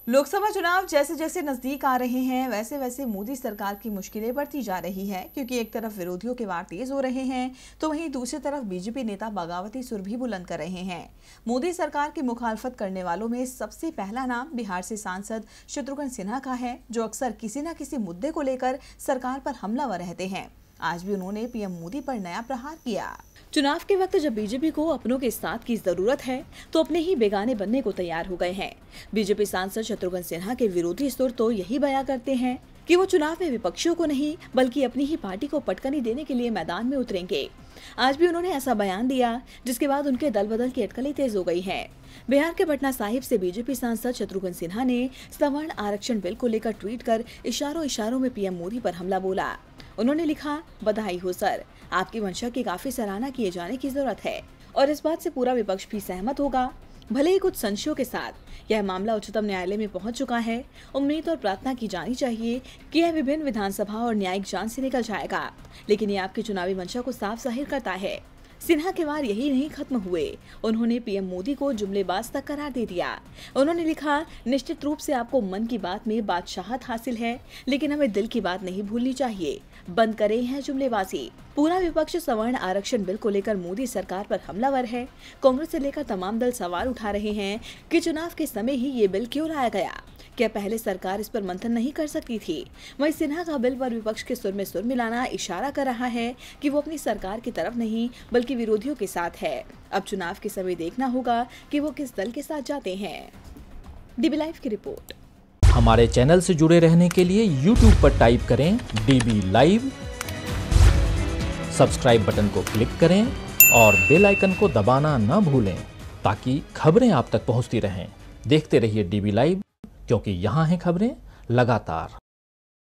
लोकसभा चुनाव जैसे जैसे नजदीक आ रहे हैं वैसे वैसे मोदी सरकार की मुश्किलें बढ़ती जा रही है, क्योंकि एक तरफ विरोधियों के वार तेज हो रहे हैं तो वहीं दूसरी तरफ बीजेपी नेता बगावती सुर भी बुलंद कर रहे हैं। मोदी सरकार की मुखालफत करने वालों में सबसे पहला नाम बिहार से सांसद शत्रुघ्न सिन्हा का है, जो अक्सर किसी न किसी मुद्दे को लेकर सरकार पर हमलावर रहते हैं। आज भी उन्होंने पीएम मोदी पर नया प्रहार किया। चुनाव के वक्त जब बीजेपी को अपनों के साथ की जरूरत है तो अपने ही बेगाने बनने को तैयार हो गए हैं। बीजेपी सांसद शत्रुघ्न सिन्हा के विरोधी सुर तो यही बयां करते हैं कि वो चुनाव में विपक्षियों को नहीं बल्कि अपनी ही पार्टी को पटकनी देने के लिए मैदान में उतरेंगे। आज भी उन्होंने ऐसा बयान दिया, जिसके बाद उनके दल बदल की अटकलें तेज हो गई है। बिहार के पटना साहिब से बीजेपी सांसद शत्रुघ्न सिन्हा ने सवर्ण आरक्षण बिल को लेकर ट्वीट कर इशारों में पीएम मोदी पर हमला बोला। उन्होंने लिखा, बधाई हो सर, आपकी मंशा की काफी सराहना किए जाने की जरूरत है और इस बात से पूरा विपक्ष भी सहमत होगा। भले ही कुछ संशयों के साथ यह मामला उच्चतम न्यायालय में पहुंच चुका है, उम्मीद और प्रार्थना की जानी चाहिए कि यह विभिन्न विधानसभा और न्यायिक जांच से निकल जाएगा, लेकिन ये आपकी चुनावी मंशा को साफ जाहिर करता है। सिन्हा के वार यही नहीं खत्म हुए, उन्होंने पीएम मोदी को जुमलेबाज तक करार दे दिया। उन्होंने लिखा, निश्चित रूप से आपको मन की बात में बादशाहत हासिल है, लेकिन हमें दिल की बात नहीं भूलनी चाहिए। बंद करे हैं जुमलेबाजी। पूरा विपक्ष सवर्ण आरक्षण बिल को लेकर मोदी सरकार पर हमलावर है। कांग्रेस से लेकर तमाम दल सवाल उठा रहे हैं कि चुनाव के समय ही ये बिल क्यों लाया गया, क्या पहले सरकार इस पर मंथन नहीं कर सकती थी। वहीं सिन्हा का बिल पर विपक्ष के सुर में सुर मिलाना इशारा कर रहा है कि वो अपनी सरकार की तरफ नहीं बल्कि विरोधियों के साथ है। अब चुनाव के समय देखना होगा कि वो किस दल के साथ जाते हैं। डीबी लाइव की रिपोर्ट। हमारे चैनल से जुड़े रहने के लिए YouTube पर टाइप करें डीबी लाइव, सब्सक्राइब बटन को क्लिक करें और बेल आइकन को दबाना न भूलें ताकि खबरें आप तक पहुंचती रहें। देखते रहिए डीबी लाइव, क्योंकि यहाँ हैं खबरें लगातार।